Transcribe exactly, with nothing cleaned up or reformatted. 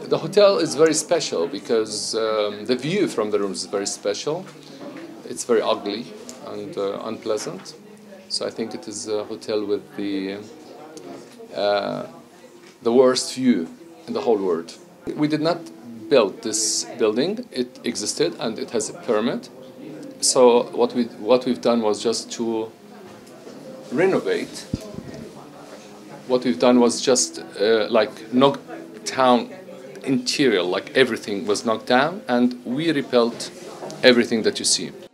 The hotel is very special because um, the view from the rooms is very special. It's very ugly and uh, unpleasant. So I think it is a hotel with the uh, the worst view in the whole world. We did not build this building. It existed and it has a permit. So what we what we've done was just to renovate. What we've done was just uh, like knock down interior, like everything was knocked down, and we rebuilt everything that you see.